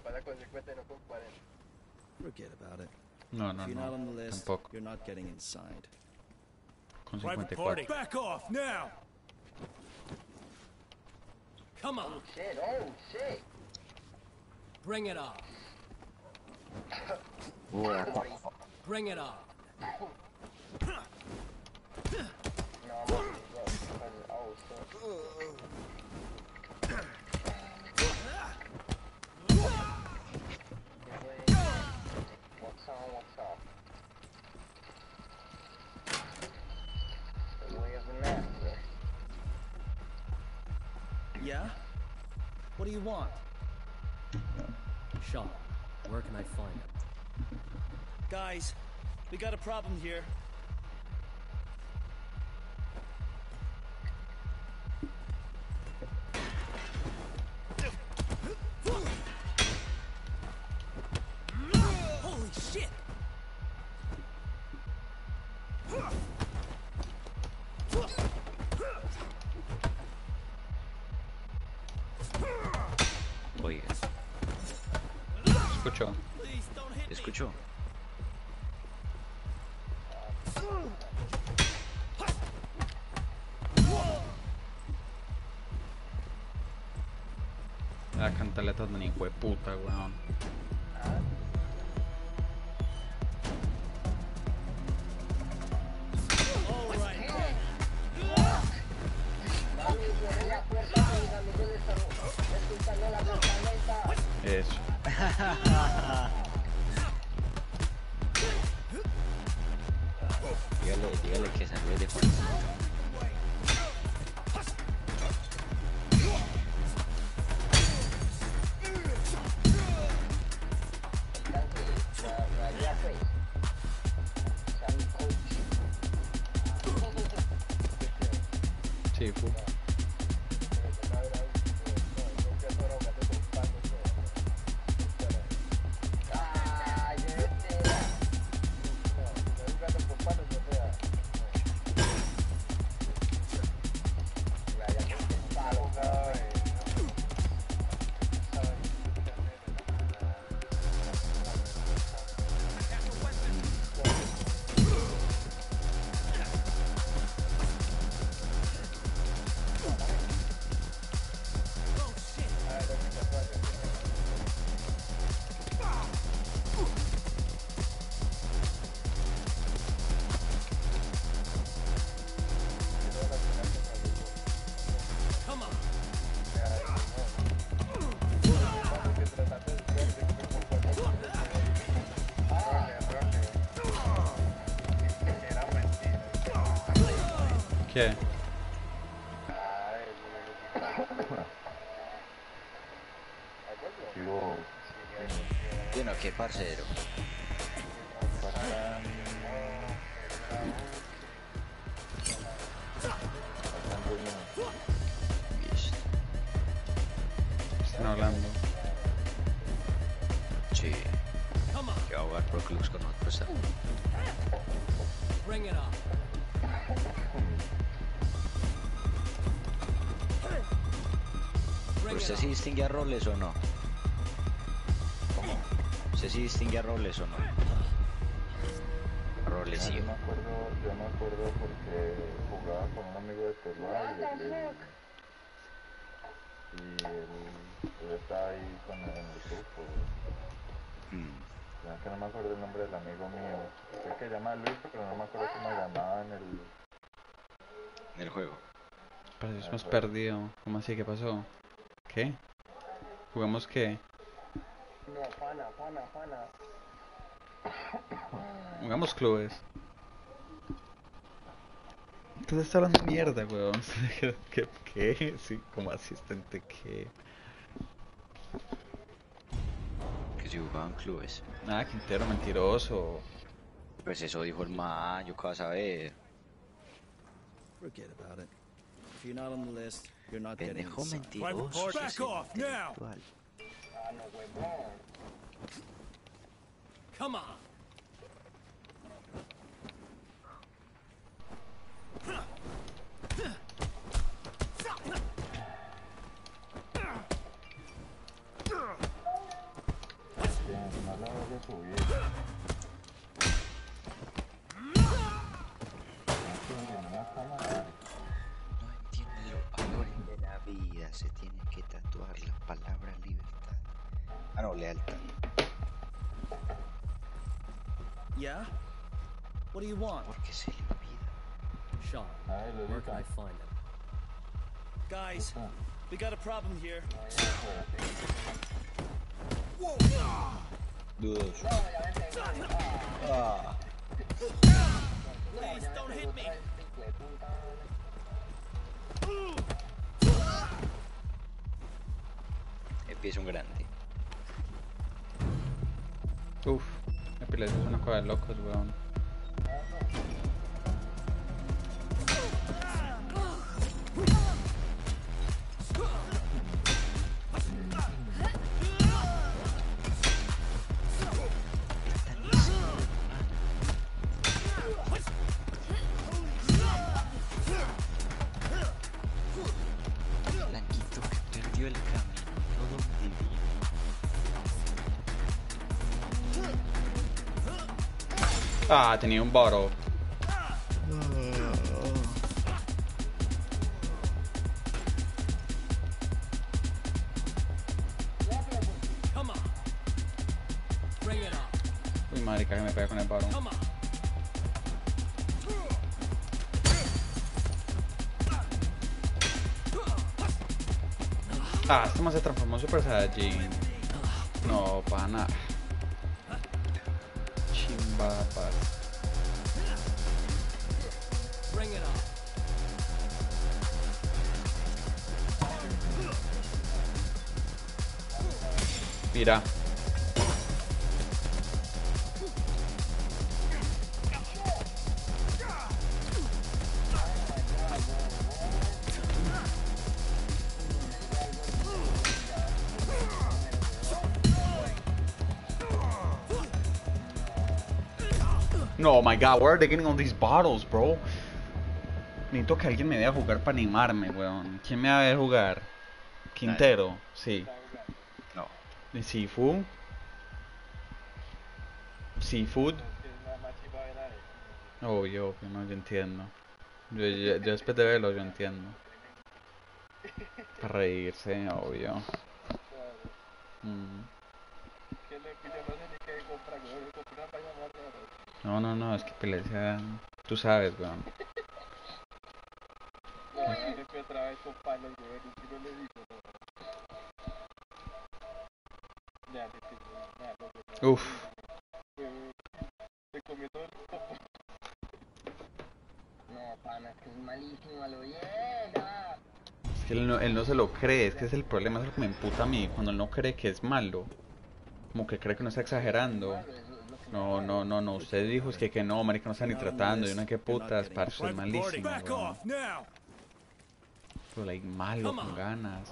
pasa con 50 y no con 40. Forget about it. No, If you're not on the list, tampoco. you're not getting inside. Con Private party. 54. Back off now. Come on. Oh shit, oh shit. Bring it on. Bring it on. No, oh shit. What's up? The way of the master. Yeah? What do you want? Shaw, where can I find him? Guys, we got a problem here. Holy shit. Oiga, Escucho. Please don't hit me. ¿escuchó? La cantaleta de hijo de puta, weón. All right. Eso. Dígale que salude de Juan. Sí, fu. Come on. ¿Qué? Bueno, qué parcero. Listo. Están hablando. Sí, Come on. que va a jugar Pro Clubs con nosotros también. Bring it on. Bring ¿Usted it sí on. distingue a roles o no? ¿Usted sí distingue a roles o no? A roles sí. Yo me acuerdo porque jugaba con un amigo de Toluá y él estaba ahí con en el grupo. Ya que no me acuerdo el nombre del amigo mío. Sé que se llama Luis, pero no me acuerdo cómo se llamaba en En el juego. Pero eso hemos perdido. ¿Cómo así? ¿Qué pasó? ¿Qué? ¿Jugamos qué? No, Juana. Jugamos clubes. Tú estás hablando mierda, weón. ¿Qué? Sí, como asistente, ¿qué? Que si jugaban clubes. Nada, Quintero, mentiroso. Pues eso dijo el man, yo qué vas a saber. Forget about it. If you're not on the list, you're not getting Pendejo inside. mentiroso. Back ese off now. intelectual. no, huevón. Come on. de subir. En una cámara. No entiende los valores de la vida. Se tiene que tatuar la palabra libertad. Ah, no, lealtad. Yeah? What do you want? Porque se le olvida. Sean, Ay, lo where can I dice. find him? Guys, we got a problem here. Dudoso. Please don't hit me. Empieza un grande. Uf, la pelea es una cosa de locos, weón. Blanquito que perdió el camino. Todo divino. Ah, tenía un bottle. Come on. Bring it on. Uy, marica, que me pega con el bottle. Come on. Ah, este man se transformó en Super Saiyajin. No, pana. Chimbapas. Bring it on. Mira. No, my god, where are they getting all these bottles, bro? Necesito que alguien me deje jugar para animarme, weón. ¿Quién me va a ver jugar? Quintero, sí. No. ¿Y Sifu? Seafood. Obvio, obvio, no, yo entiendo. Yo después de verlo, yo entiendo. Para reírse, obvio. Mm. No, no, no, es que pelea, tú sabes, weón. Uf. No, pana, es que es malísimo, lo llega. Es que él no se lo cree, es que es el problema, es lo que me emputa a mí, cuando él no cree que es malo. Como que cree que no está exagerando. No, no, no, no, usted dijo es que no, marica, no está ni tratando, y una que putas, parce, es malísimo, weón. Pero like, malo, con ganas.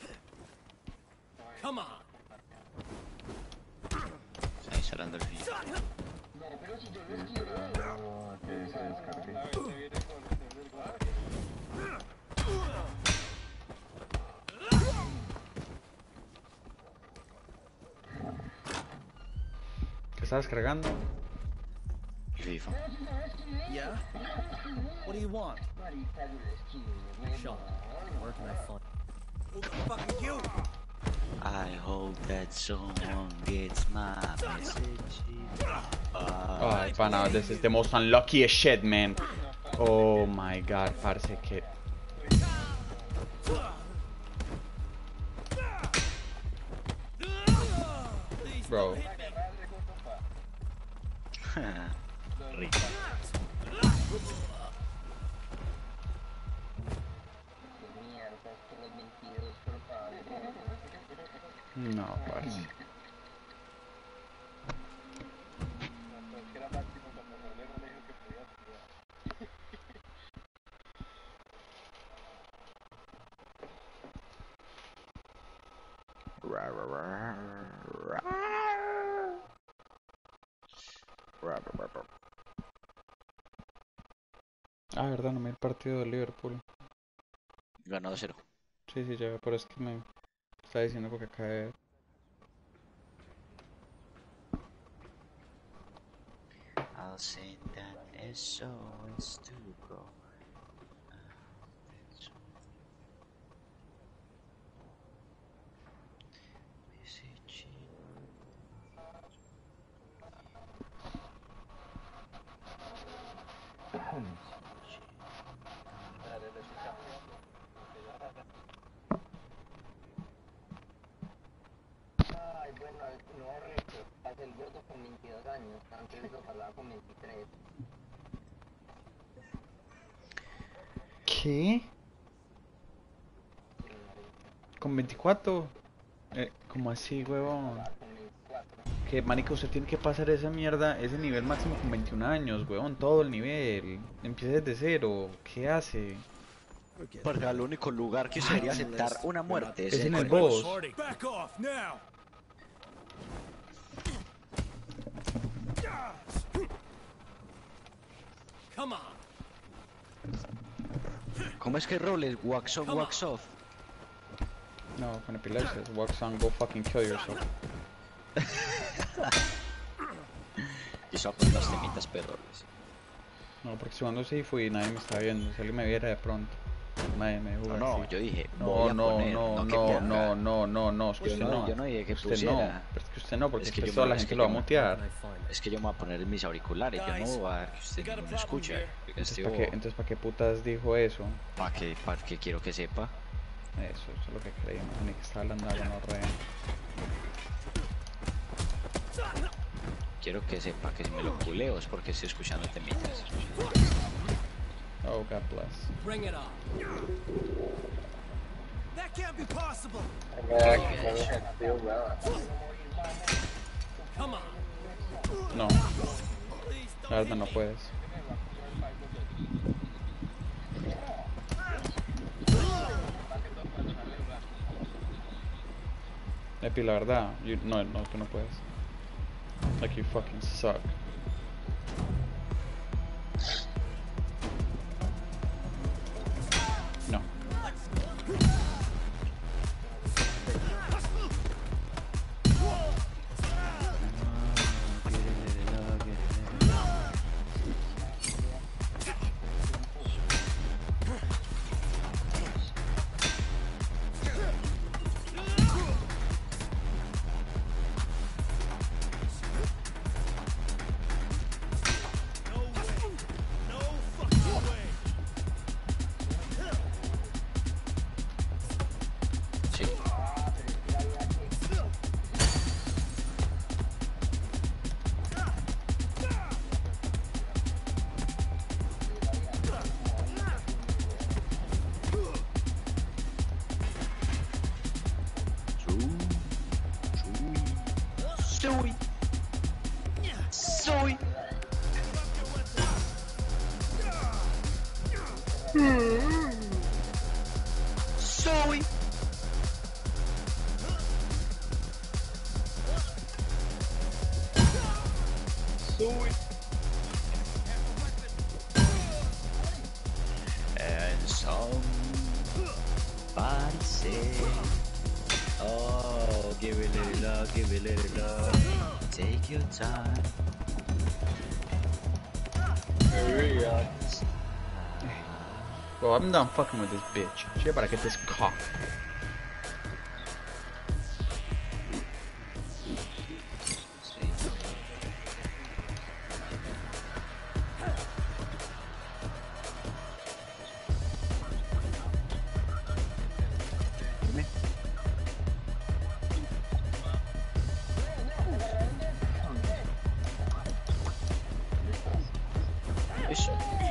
Come on. Está instalando el fin. Que se descargue. ¿Qué estás descargando? FIFA. Yeah? What do you want? Sean, where can I find I hope that someone gets my message. Ay, pana, this is the most unluckiest shit, man. Oh my god, parce, que... Bro. Rico. No, parce. Ah, verdad, no me vi el partido de Liverpool. Ganó 2-0. Sí, sí, ya, pero es que me está diciendo porque acá de ver. I'll send an SOS to go. Ay, bueno, no recho. Pasé el gordo con 22 años. Antes lo pasaba con 23. ¿Qué? ¿Con 24? ¿Cómo así, huevón? Con 24. Que, marica, usted tiene que pasar esa mierda, ese nivel máximo con 21 años, huevón, todo el nivel. Empieza desde cero. ¿Qué hace? Forget Porque about al it. único lugar que If sería you're not on the aceptar list, una you're muerte not- Es en el el boss. Back off now. Come on. ¿Cómo es que roles? Wax on, wax off. No, con epilepsia. Wax on, go fucking kill yourself. Y solo con los temitas perroles. No, porque si cuando sí fui nadie me estaba viendo. Si alguien me viera de pronto, nadie me No, jugó no, así. yo dije, No, voy a no, poner, no, que no, ponga. no, es que Yo usted no- no. yo no dije que usted pusiera. no, pero es que usted no, porque Es que después yo toda me- la es gente que lo va a yo me- mutear. Es que yo me voy a poner mis auriculares, yo no voy a dar que usted no me escuche. Porque Entonces, ¿para qué putas dijo eso? ¿Para qué quiero que sepa? Eso es lo que creíamos, ni que estaba hablando de gonorrea. Quiero que sepa que si me lo culeo es porque estoy escuchando temitas. Oh, God bless. Bring it on. That can't be possible. Come on. No, la verdad no puedes. Epi, la verdad, no, tú no puedes. Like you fucking suck. No. Sí. Soy. Soy. And somebody said, oh, give it a little love, give it a little love. Take your time. Well, I'm done fucking with this bitch. She about to get this cock. Eso.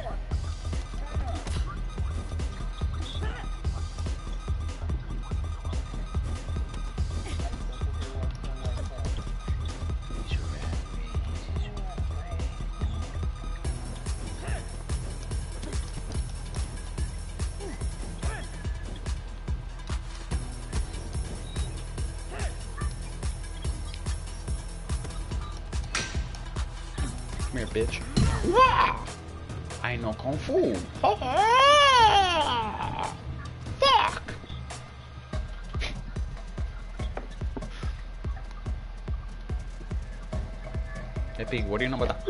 Come here, bitch. I know Kung Fu. Fuck. Epic, Wari no mata.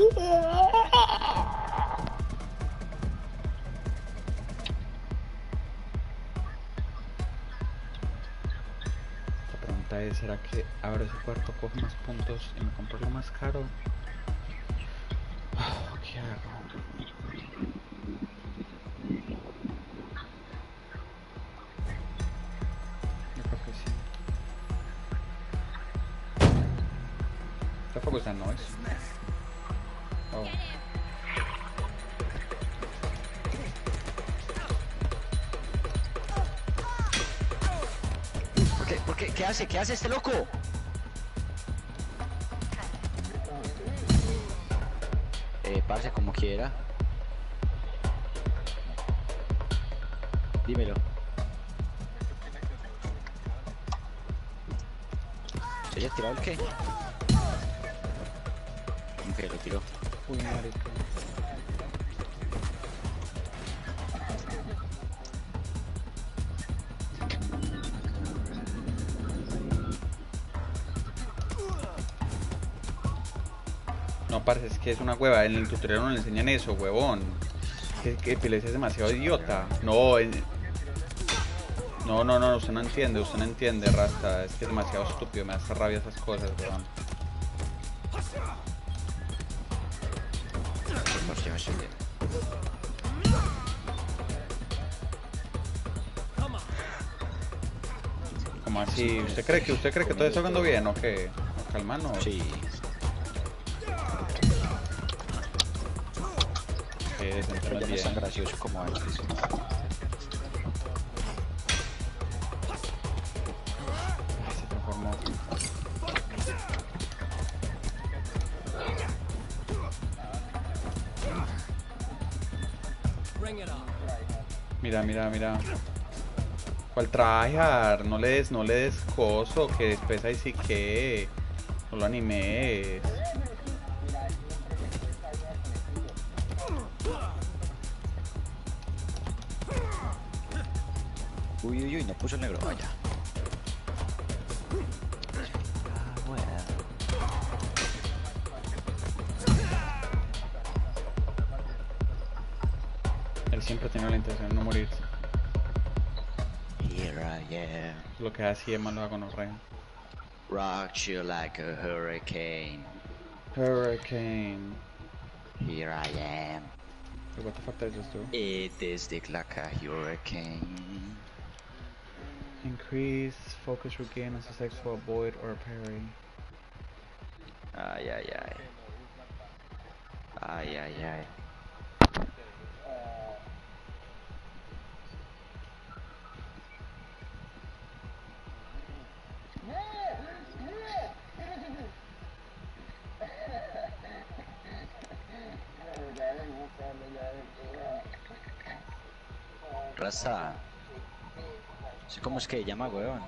La pregunta es, ¿será que abro ese cuarto, cojo más puntos y me compro lo más caro? ¿Qué hago? Yo creo que sí. ¿Qué fue esa noise? Oh. ¿Por qué? ¿Qué hace? ¿Qué hace este loco? Parce, como quiera. Dímelo. ¿Se haya tirado el qué? Ok, lo tiró. Uy, marica. No, parce, es que es una hueva. En el tutorial no le enseñan eso, huevón. Que epilepsia es demasiado idiota. No, no, usted no entiende, Rasta. Es que es demasiado estúpido, me hace rabia esas cosas, huevón. ¿Cómo así? ¿Usted cree que todo está jugando bien o qué? Calmano. Sí. Pero ya no es tan gracioso como antes. Se transformó. Bring it on. Mira. ¿Cuál tryhard? No le des coso, que después ahí sí que no lo animes. Uy, no puso el negro. Vaya. Bueno. Él siempre ha tenido la intención de no morirse. Here I am. Lo que así es malo con los reyes. Rock you like a hurricane. Hurricane. Here I am. What the fuck does this do? It is like a hurricane. Increase focus regain as a sex to avoid or parry. Ay. Raza. Sí, ¿cómo es que llama, weón?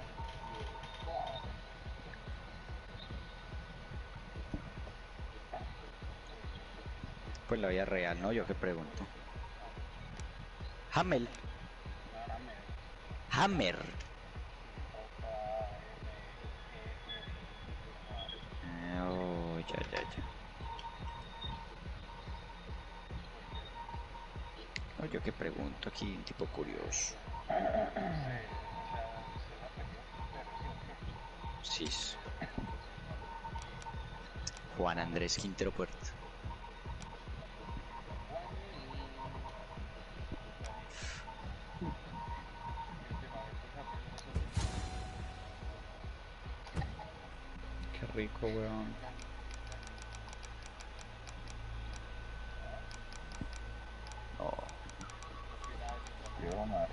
Pues la vida real, ¿no? Yo qué pregunto. Hammer. Oh, ya. No, yo qué pregunto aquí, un tipo curioso. Sí. Juan Andrés Quintero Puerto. Qué rico, weón. Oh. Yo, madre.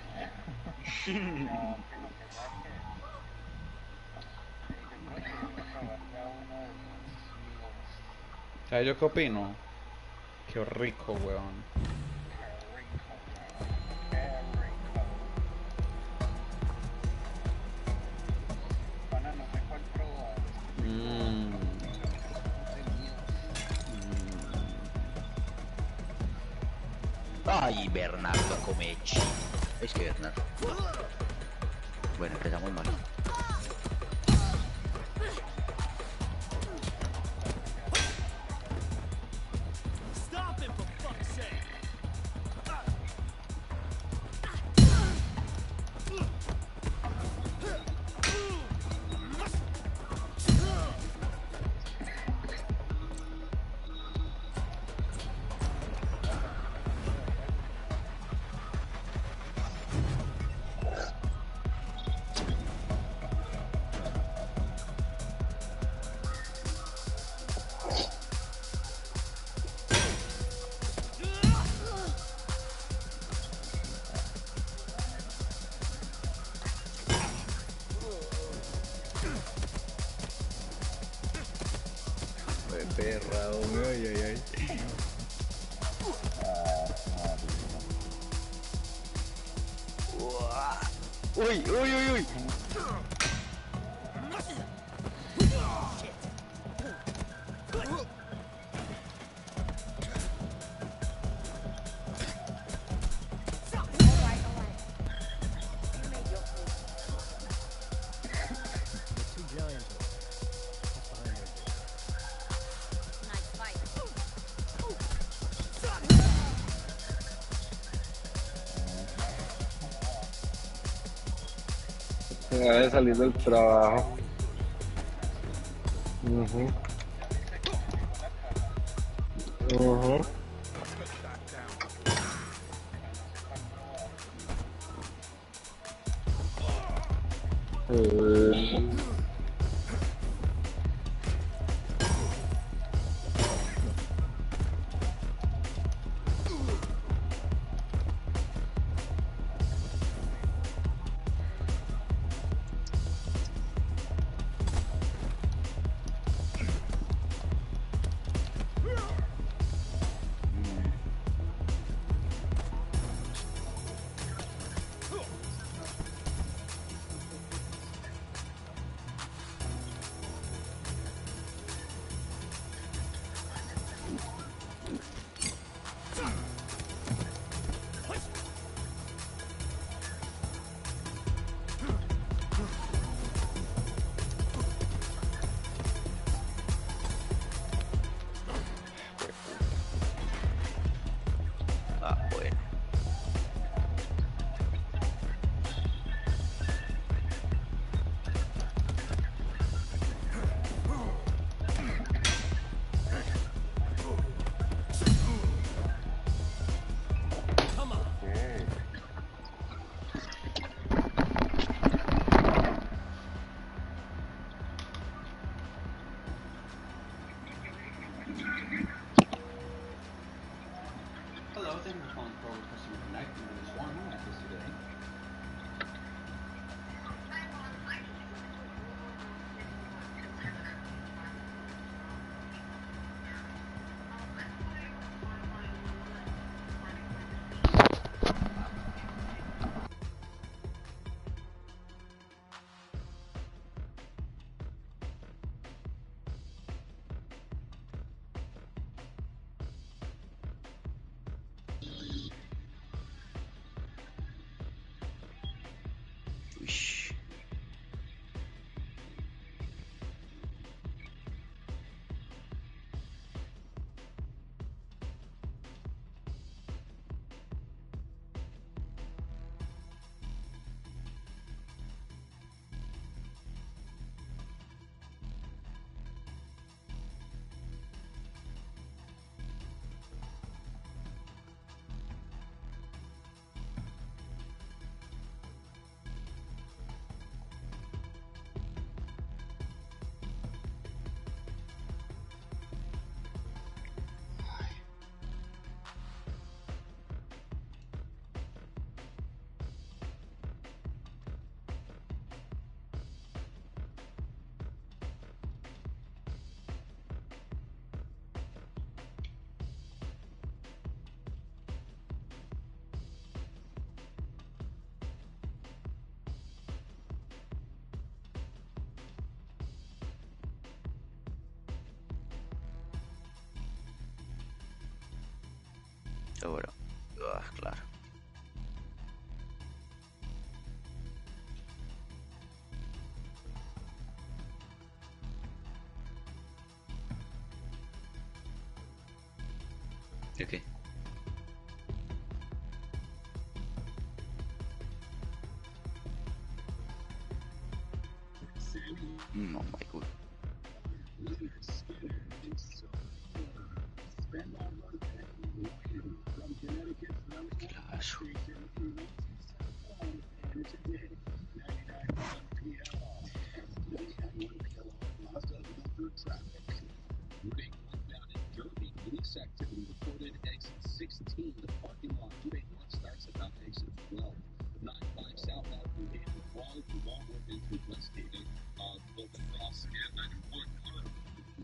¿Sabes yo qué opino? Qué rico, weón. Ay, Bernardo Comechi. Es que Bernardo. Bueno, empezamos mal. perra, hombre. Ay, ay, ay. Uy, uy, uy, uy. Me va de salir del trabajo. Ujú. Ujú. Ah, bueno. Ok. Hello, thank you for calling Forward Customer Connect. My name is Juan. How may I assist you today? Uish. Ahora. Ah, claro. ¿De qué? Oh my god. Claro.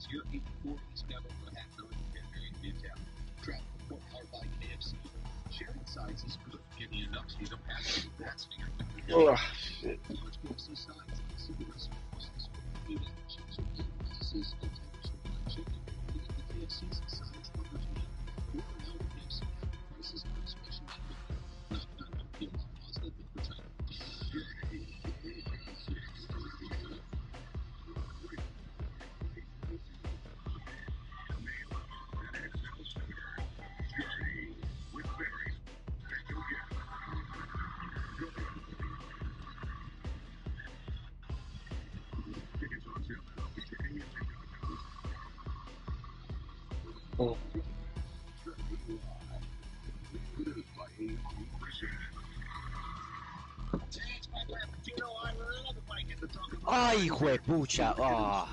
Oh, shit. Oh. ¡Ay, hijo de pucha! ¡Ah!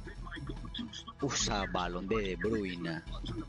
Usa balón de De Bruyne.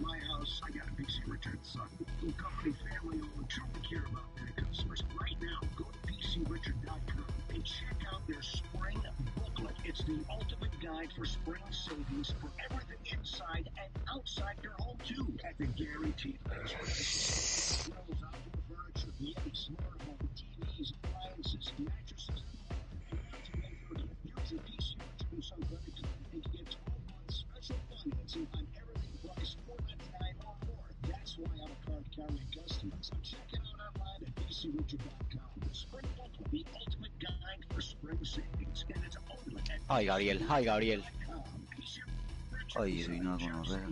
Ay, Gabriel, ay, Gabriel. Ay, soy una gonorrea.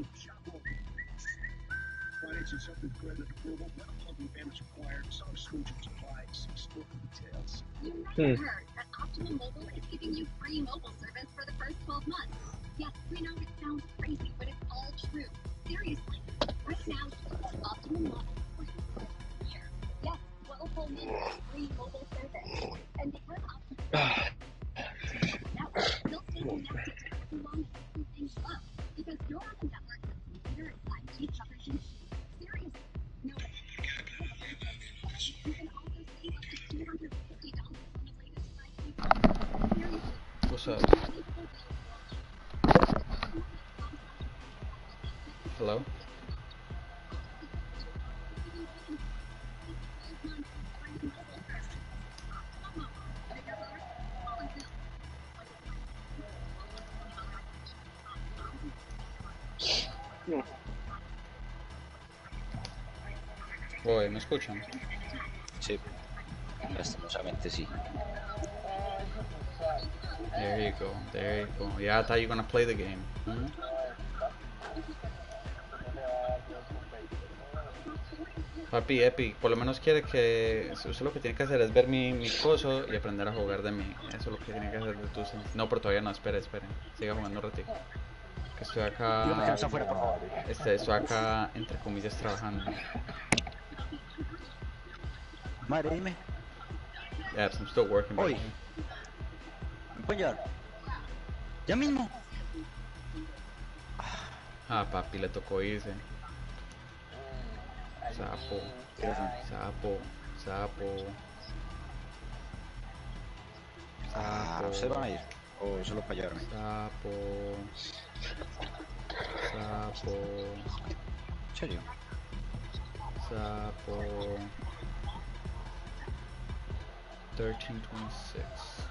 Hmm. That Optimum Mobile is giving you free mobile service for the first 12 months. Yes, we know it sounds crazy, but it's all true. Seriously, right now, Optimum Mobile free for a year. Yes, 12 whole months free mobile service. And because Optimum network, you'll stay connected to everyone and everything you love. Because you're on the network that's computer and 5G coverage and seriously. No, you can also save up to $250 on the latest 5G. Seriously. What's up? Hello? Oye, ¿me escuchan? Sí, lastimosamente sí. There you go, there you go. Yeah, I thought you were gonna play the game. Hmm? Papi, Epic, por lo menos quiere que... Eso lo que tiene que hacer es ver mi coso y aprender a jugar de mí. Eso es lo que tiene que hacer de tu... No, pero todavía no, esperen. Siga jugando un ratito. Que estoy acá... Dígame que no está afuera, por favor. Estoy acá, entre comillas, trabajando. Madre, dime. Yeah, I'm still working. Hoy. ¿Me pueden llevar? ¿Ya mismo? Ah, papi, le tocó irse. Sapo. Ah, ¿ustedes van a ir? ¿O solo para llevarme? Sapo. ¿En serio? Sapo. 1326.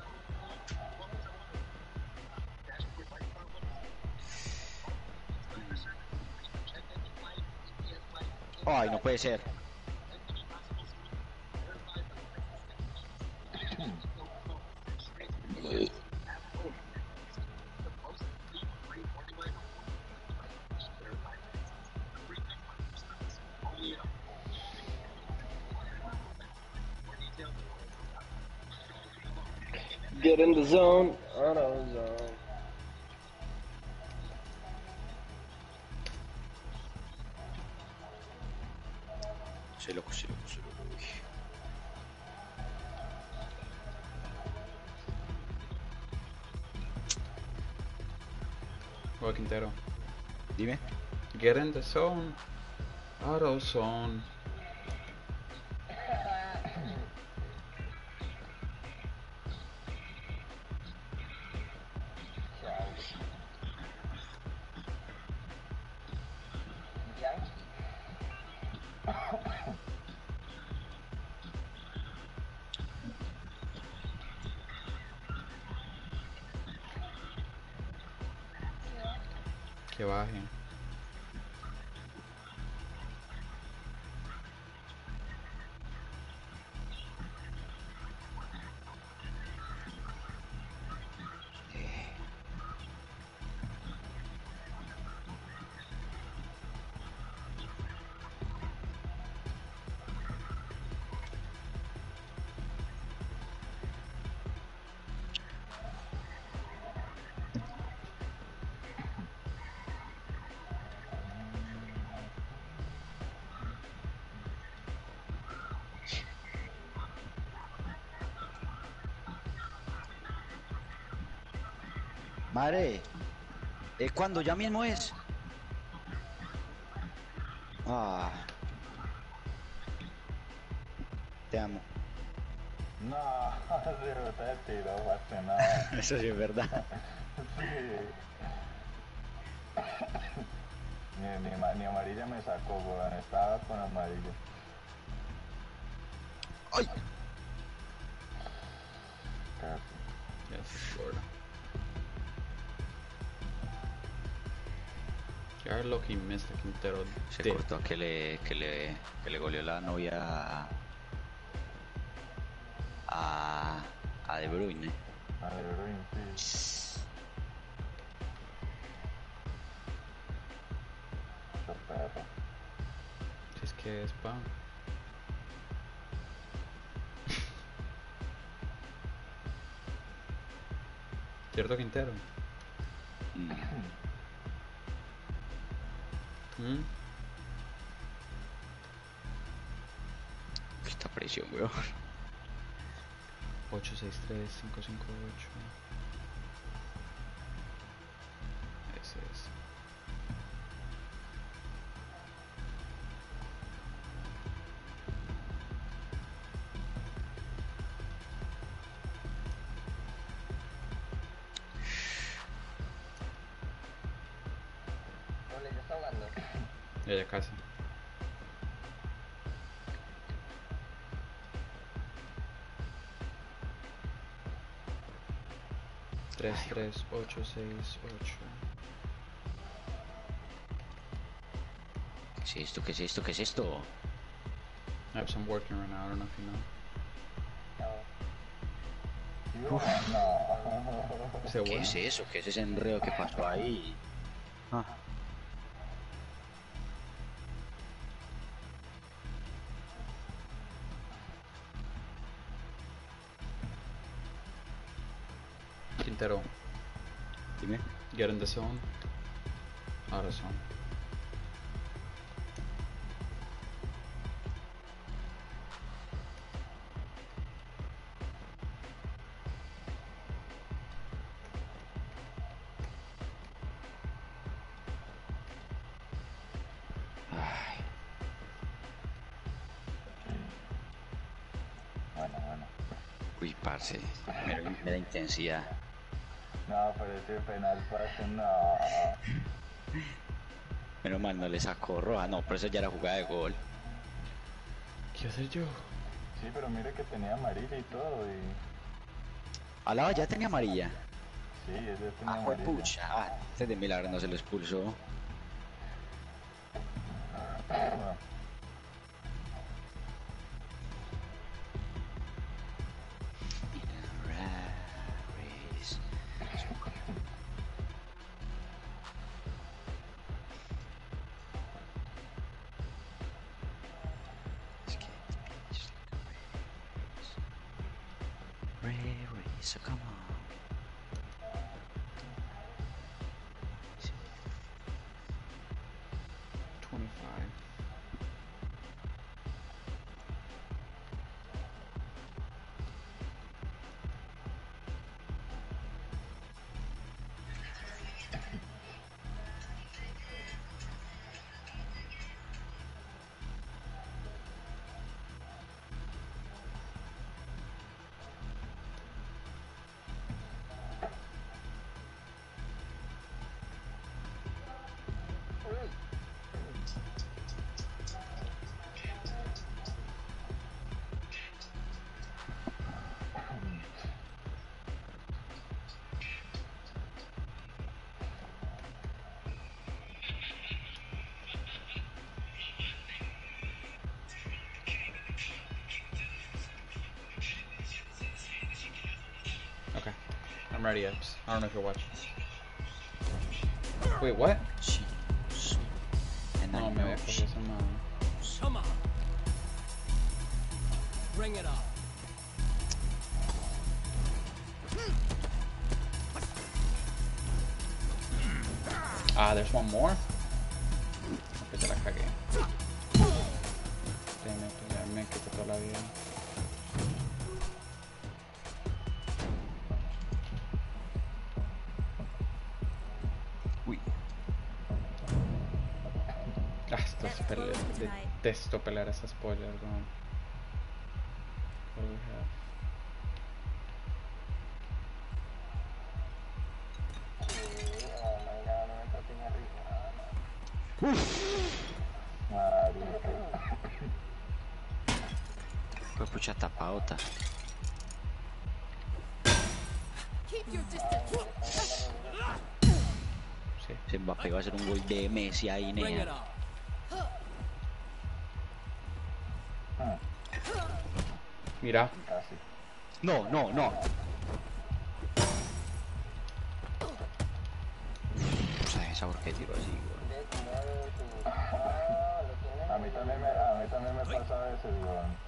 Ay, no puede ser. Get in the zone. Auto zone. Sí, loco. Oye, Quintero. Dime. Get in the zone. Auto zone. Que baje. Madre, ¿cuándo? ¿Ya mismo es? Ah. Te amo. No, se te tiró, parce, no. Eso sí es verdad. Sí. Ni amarilla me sacó, weón. Estaba con amarillo. ¡Ay! Casi. Yes, Florida. Qué lo que me está Quintero. Se cortó que le goleó la novia a De Bruyne. A De Bruyne, sí. Eso perro. Si es que es pa. ¿Cierto, Quintero? Esta presión, weón. 863 558. Ese es. Ole, ya está hablando. Ya casi. Tres, 8, 6, 8. ¿Qué es esto? ¿Qué es esto? ¿Qué es esto? I have some working right now, I don't know if you know. No. Ese ¿Qué bueno. es eso? ¿Qué es ese enredo que pasó ahí? Ah. Quintero, Dime. get in the zone. Out of zone. Ay, Bueno. uy, parce. Me da intensidad. No, pero ese penal, parce, no. Menos mal no le sacó roja. No, pero eso ya era jugada de gol. ¿Qué hacer yo? Sí, pero mire que tenía amarilla y todo, y... Al lado ya tenía amarilla. Sí, ese tenía Ah, amarilla. pucha. Ah, este de milagro no se lo expulsó. No. So come on. 25. ready, Epps. I don't know if you're watching. Wait, what? Sí. And No, I me know había cogido esa madre. Come on. Bring it on. Ah, there's one more. Ok, te la cagué. Ya me quitó toda la vida. Uy, Ah, estos peleas. Detesto pelear a esas pollas, weón. What do we have? pues pucha tapaota. Sí. Se Mbappé va a hacer un gol de Messi ahí, Bring it nea. on. Mira. Casi. No, no, no. O sea, esa porque tiro así, güey. A mí también me pasa a veces, weón.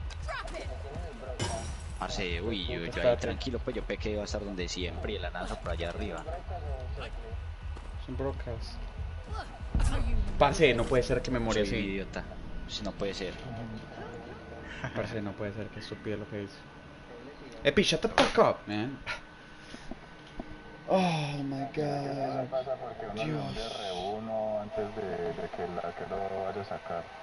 Parce, uy, yo ahí Espérate. tranquilo, pues yo pequé iba a estar donde siempre y el anazo por allá arriba. Es un broadcast. Parce, no puede ser que me morí Soy un así. idiota. Si no puede ser. Parce, no puede ser, que estúpido lo que hice. Epi, shut the fuck up, man. Oh my Eso god. pasa porque uno le reúno antes de que lo vaya a sacar.